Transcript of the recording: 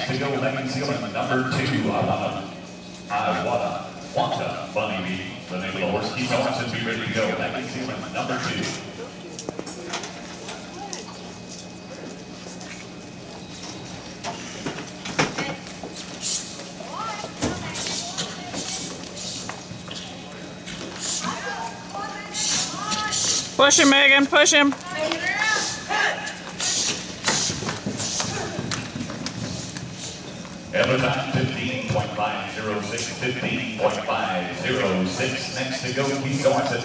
Next to go, Megan Seaman, number 2, I Wanta Bunny Bee. The name of the horse. Keep going and be ready to go. Megan Seaman, number 2. Push him, Megan, push him. Every time 15.506, 15.506. Next to go, keep going.